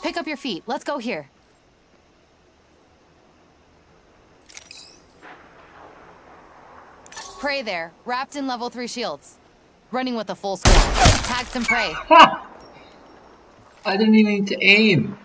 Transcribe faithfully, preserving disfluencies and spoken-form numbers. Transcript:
Pick up your feet. Let's go here. Prey there, wrapped in level three shields. Running with a full squad. Tag some prey. Ha! I didn't even need to aim.